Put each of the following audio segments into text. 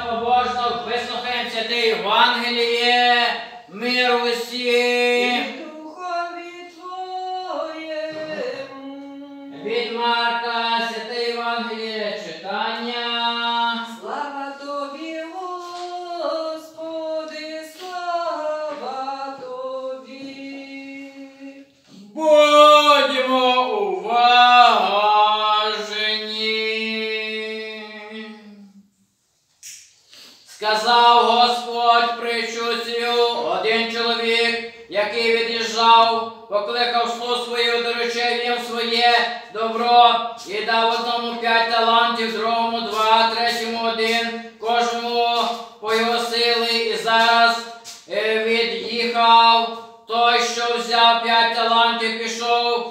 побожно вислухаємося те Євангеліє, мир усім. Духові Твоєму. Від Марка, святе Євангеліє, читання. Слава Тобі, Господи, слава Тобі. Будьмо уважні. Сказав Господь притчу цю: один чоловік, який від'їжджав, покликав слуг своїх, доручив їм своє добро і дав одному 5 талантів, другому 2, третьому 1, кожному по його сили. І зараз від'їхав той, що взяв 5 талантів, пішов,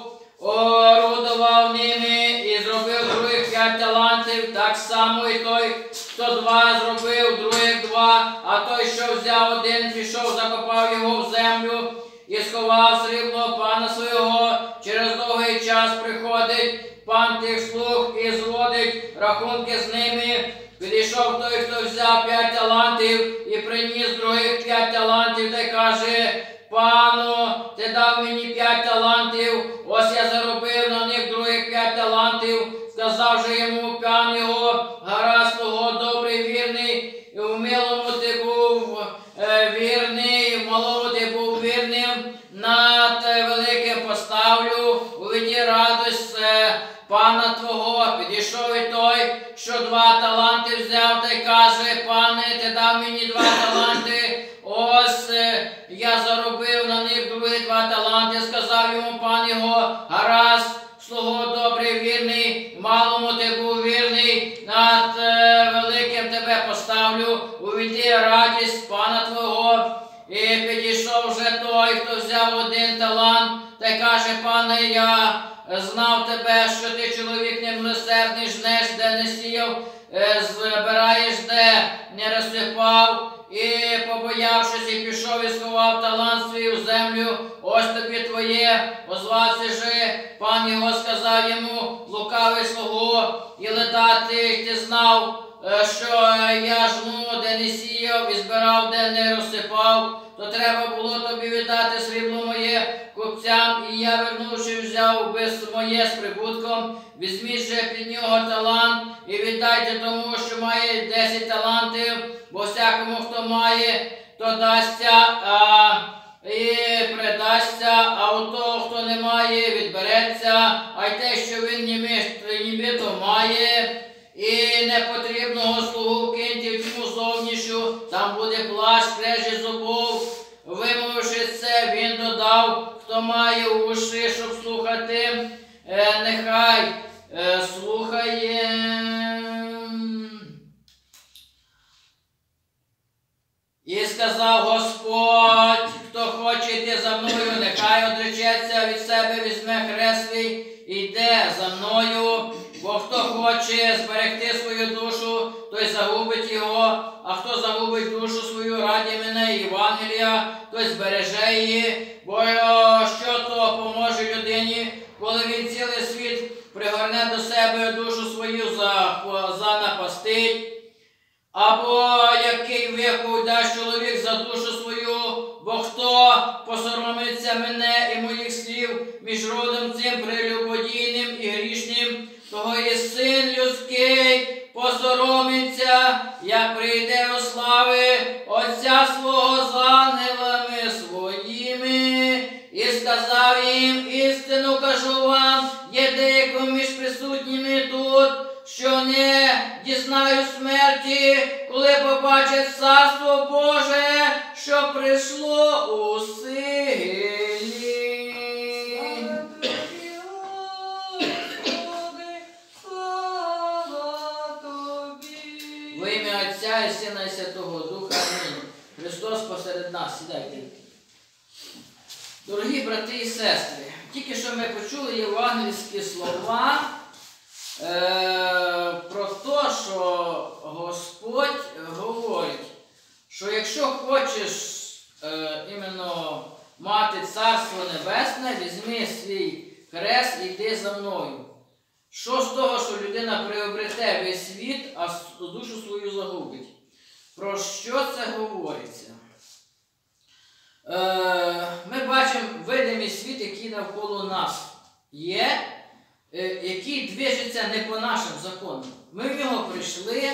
орудував ними і зробив других 5 талантів. Так само і той, хто 2 зробив, других 2, а той, що взяв 1, пішов, закопав його в землю і сховав срібло пана свого. Через довгий час приходить пан тих слуг і зводить рахунки з ними. Підійшов той, хто взяв 5 талантів і приніс других 5 талантів, та й каже: пану, ти дав мені 5 талантів, ось я заробив на них других 5 талантів. Сказав же йому пан його: гаразд, слуго добрий, вірний, і в милому ти був вірний, і в малому ти був вірним, над великим поставлю, увійди радость пана твого. Підійшов і той, що 2 таланти взяв, та й каже: пане, ти дав мені 2 таланти, ось я заробив на них другі 2 таланти. Сказав йому пан його: гаразд, слуго добрий, вірний, в малому ти був вірний, над великим тебе поставлю, увійди радість пана твого. І підійшов вже той, хто взяв 1 талант, та й каже: пане, я знав тебе, що ти чоловік немилосердний, жнеш, де не сіяв, збираєш, де не розсипав. І, побоявшись, і пішов і сховав талант свій в землю. Ось тобі твоє. Озвався же пан його, сказав йому: лукавий слуго, і ледати ти знав, що я жну, де не сіяв, і збирав, де не розсипав, то треба було тобі віддати срібло моє купцям, і я, вернувши, взяв би моє з прибутком. Візьміть же під нього талант і віддайте тому, що має 10 талантів, бо всякому, хто має, то дасться і придасться, а у того, хто не має, відбереться, а й те, що він нібито має. І непотрібного слугу киньте в тьму зовнішу, там буде плач, скрежет зубов. Вимовивши це, він додав: хто має уші, щоб слухати, нехай слухає. І сказав Господь: хто хоче йти за мною, нехай одречеться від себе, візьме хрест свій і йде за мною. Бо хто хоче зберегти свою душу, той загубить його, а хто загубить душу свою раді мене і Євангелія, той збереже її. Бо що то поможе людині, коли він цілий світ пригорне до себе, душу свою занапастить? Або який викуп дасть чоловік за душу свою? Бо хто посоромиться мене і моїх слів між родом цим прелюбодійним і грішним, того і Син людський посоромиться, як прийде у слави Отця свого з ангелами своїми. І сказав їм: істину кажу вам, є деяко між присутніми тут, що не дізнають смерті, коли побачать Царство Боже, що прийшло у силі. Во ім'я Отця і Сина і Святого Духа. Амінь. Христос посеред нас. Сідайте. Дорогі брати і сестри, тільки що ми почули євангельські слова про те, що Господь говорить, що якщо хочеш іменно мати Царство Небесне, візьми свій хрест і йди за мною. Що з того, що людина приобрете весь світ, а душу свою загубить? Про що це говориться? Ми бачимо видимий світ, який навколо нас є, який движеться не по нашим законам. Ми в нього прийшли,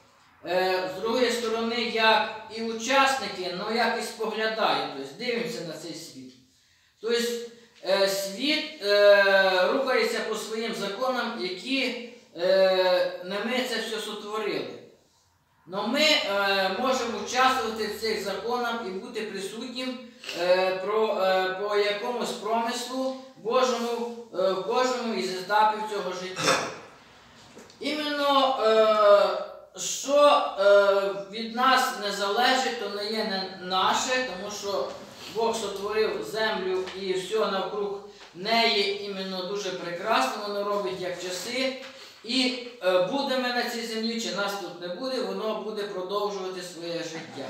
з другої сторони, як і учасники, але як і споглядаємо, тобто дивимося на цей світ. Тобто світ рухається по своїм законам, які не ми це все сотворили. Но ми можемо участвувати в цих законах і бути присутнім по якомусь промислу Божому в кожному із етапів цього життя. Іменно, що від нас не залежить, то не є не наше, тому що Бог сотворив землю і все навкруг неї іменно дуже прекрасно, воно робить як часи. І буде ми на цій землі, чи нас тут не буде, воно буде продовжувати своє життя.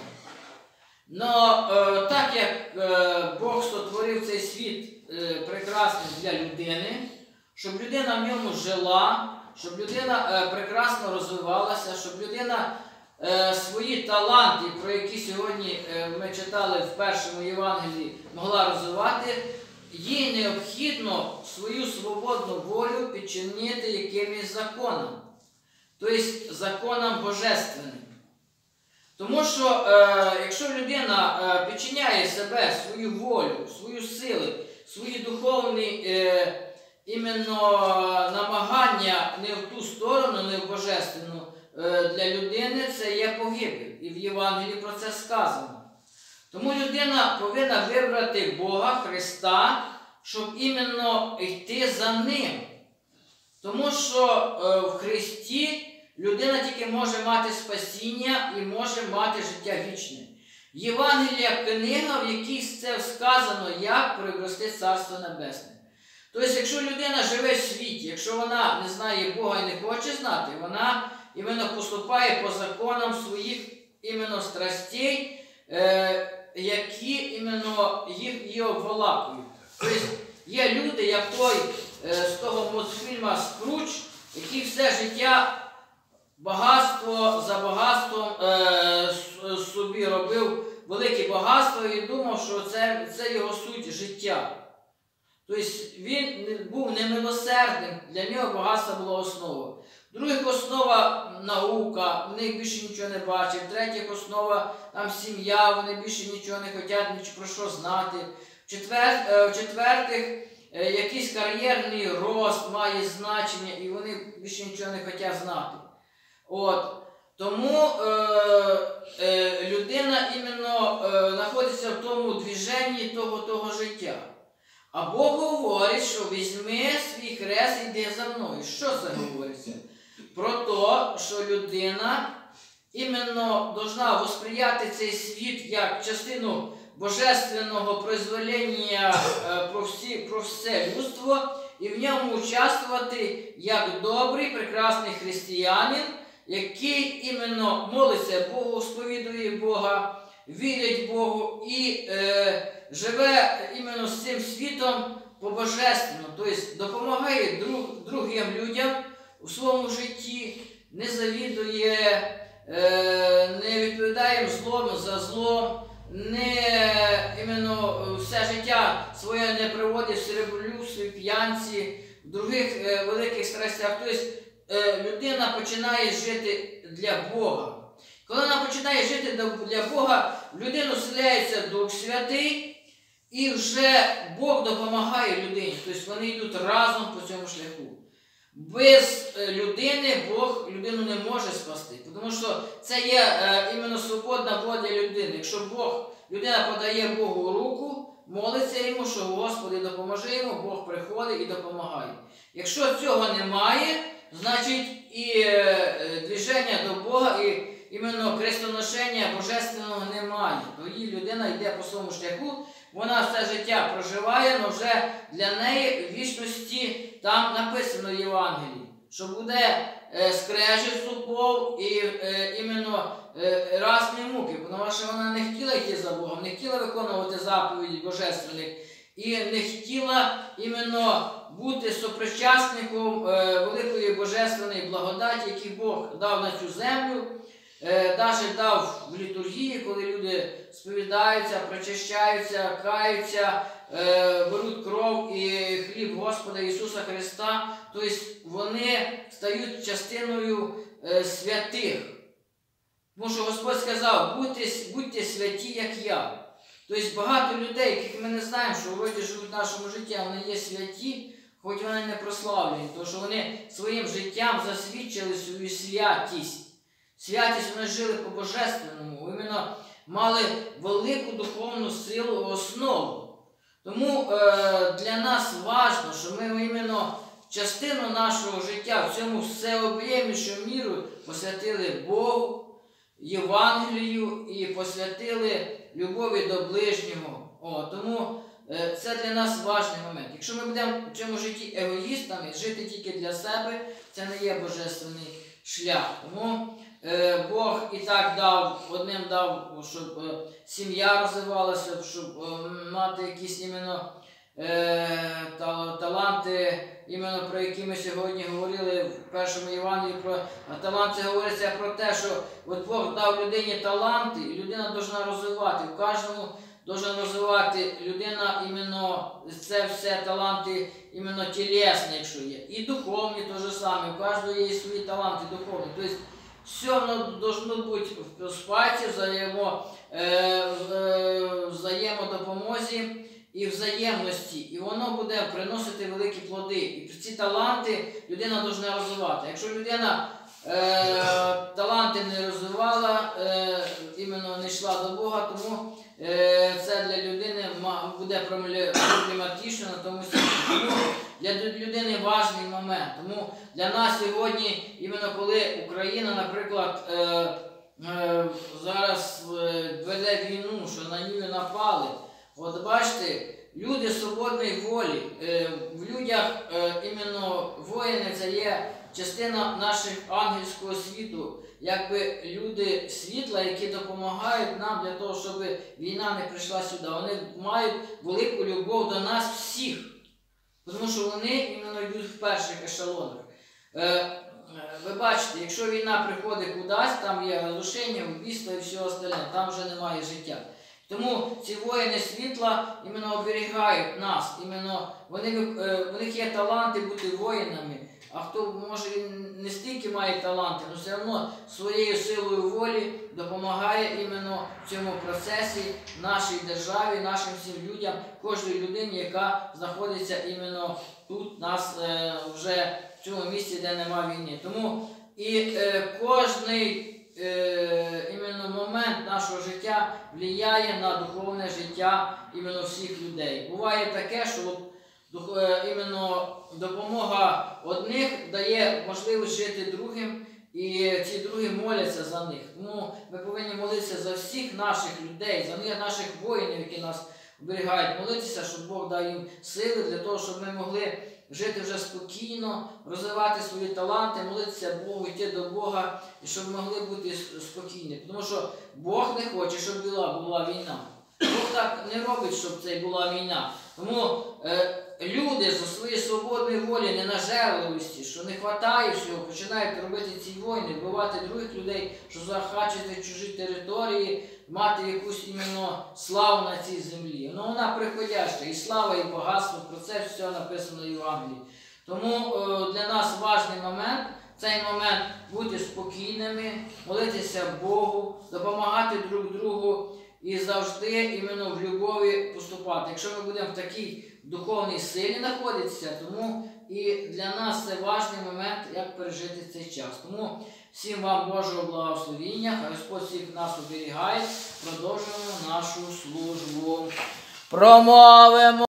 Но так як Бог сотворив цей світ прекрасний для людини, щоб людина в ньому жила, щоб людина прекрасно розвивалася, щоб людина свої таланти, про які сьогодні ми читали в першому Євангелії, могла розвивати, їй необхідно свою свободну волю підчинити якимось законам, тобто законам божественним. Тому що якщо людина підчиняє себе, свою волю, свою силу, свої духовні іменно намагання не в ту сторону, не в божественну, для людини це є погибель. І в Євангелії про це сказано. Тому людина повинна вибрати Бога, Христа, щоб іменно йти за Ним. Тому що в Христі людина тільки може мати спасіння і може мати життя вічне. Євангелія – книга, в якій це сказано, як приобрести Царство Небесне. Тобто, якщо людина живе в світі, якщо вона не знає Бога і не хоче знати, вона іменно поступає по законам своїх іменно страстей, які іменно її обволакують. Тобто є люди, як той з того мультфільму «Скрудж», який все життя багатство за багатством собі робив велике багатство і думав, що це його суть життя. Тобто він був немилосердним, для нього багатство було основа. Других основа наука, вони більше нічого не бачать. Третіх основа там сім'я, вони більше нічого не хочуть, про що знати. В-четвертих, якийсь кар'єрний рост має значення, і вони більше нічого не хочуть знати. Тому людина іменно знаходиться в тому движенні того життя. А Бог говорить, що візьми свій хрест і йди за мною. Що це говориться? Про те, що людина іменно повинна восприяти цей світ як частину божественного произволення про все людство і в ньому участвувати як добрий, прекрасний християнин, який іменно молиться Богу, сповідує Бога, вірить Богу і живе іменно з цим світом по-божественному, тобто допомагає другим людям у своєму житті, не завідує, не відповідає злом за зло, не іменно все життя своє не приводить в серебролюбстві, п'янці, в других великих страстях. Тобто людина починає жити для Бога. Коли вона починає жити для Бога, в людину вселяється Дух Святий, і вже Бог допомагає людині. Тобто вони йдуть разом по цьому шляху. Без людини Бог людину не може спасти. Тому що це є іменно свободна воля людини. Якщо людина подає Богу руку, молиться йому, що Господи допоможи йому, Бог приходить і допомагає. Якщо цього немає, значить і движення до Бога, і іменно хрестоношення божественного немає. Тоді людина йде по своєму шляху, вона все життя проживає, але вже для неї в вічності там написано в Євангелії, що буде скрежет зубов і іменно разні муки, тому що вона не хотіла йти за Богом, не хотіла виконувати заповіді божественних і не хотіла іменно бути сопричасником великої божественної благодаті, яку Бог дав на цю землю, навіть дав в літургії, коли люди сповідаються, причащаються, каються, беруть кров і хліб Господа Ісуса Христа, тобто вони стають частиною святих. Тому що Господь сказав, будьте святі, як я. Тобто багато людей, яких ми не знаємо, що вроді живуть в нашому житті, вони є святі, хоч вони не прославлені, тому що вони своїм життям засвідчили свою святість. Святість вони жили по-божественному, іменно мали велику духовну силу, основу. Тому для нас важливо, що ми іменно частину нашого життя в цьому всеоб'ємнішому міру посвятили Богу, Євангелію і посвятили любові до ближнього. Тому це для нас важливий момент. Якщо ми будемо в цьому житті егоїстами, жити тільки для себе, це не є божественний шлях. Тому Бог і так дав, одним дав, щоб сім'я розвивалася, щоб мати якісь іменно таланти, іменно про які ми сьогодні говорили в першому Євангелії. Про таланти говориться про те, що от Бог дав людині таланти, і людина повинна розвивати. В кожному повинна розвивати людина іменно це все таланти іменно тілесні, якщо є. І духовні теж саме. У кожного є свої таланти духовні. Тобто все воно повинно бути в спаці, взаємодопомозі і взаємності. І воно буде приносити великі плоди. І ці таланти людина повинна розвивати. Якщо людина таланти не розвивала, іменно не йшла до Бога, тому це для людини буде проблематично, тому для людини важливий момент. Тому для нас сьогодні, іменно коли Україна, наприклад, зараз веде війну, що на нього напали, от бачите, люди свободної волі, в людях іменно воїни це є частина наших ангельського світу, якби люди світла, які допомагають нам для того, щоб війна не прийшла сюди. Вони мають велику любов до нас всіх, тому що вони іменно йдуть в перших ешелонах. Ви бачите, якщо війна приходить кудись, там є розрушення, вбивство і все остальне, там вже немає життя. Тому ці воїни світла іменно оберігають нас, іменно в них є таланти бути воїнами, а хто може не стільки має таланти, але все одно своєю силою волі допомагає іменно в цьому процесі нашій державі, нашим всім людям, кожній людині, яка знаходиться іменно тут, нас вже в цьому місці, де немає війни. Тому і кожний іменно момент нашого життя впливає на духовне життя іменно всіх людей. Буває таке, що іменно допомога одних дає можливість жити другим, і ці другі моляться за них. Тому ми повинні молитися за всіх наших людей, за наших воїнів, які нас оберігають, молитися, щоб Бог дав їм сили для того, щоб ми могли жити вже спокійно, розвивати свої таланти, молитися Богу, йти до Бога, і щоб могли бути спокійні. Тому що Бог не хоче, щоб була війна. Бог так не робить, щоб це була війна. Тому люди за свої свободної волі, ненажерливості, що не вистачає всього, починають робити ці війни, вбивати других людей, що захвачувати чужі території, мати якусь іменно славу на цій землі. Ну вона приходяща, і слава, і багатство, про це все написано в Євангелії. Тому для нас важливий момент, цей момент бути спокійними, молитися Богу, допомагати друг другу і завжди іменно в любові поступати. Якщо ми будемо в такій духовній силі знаходитися, тому і для нас це важливий момент, як пережити цей час. Тому всім вам Божого благословіння, хай Господь всіх нас оберігає, продовжуємо нашу службу. Промовимо.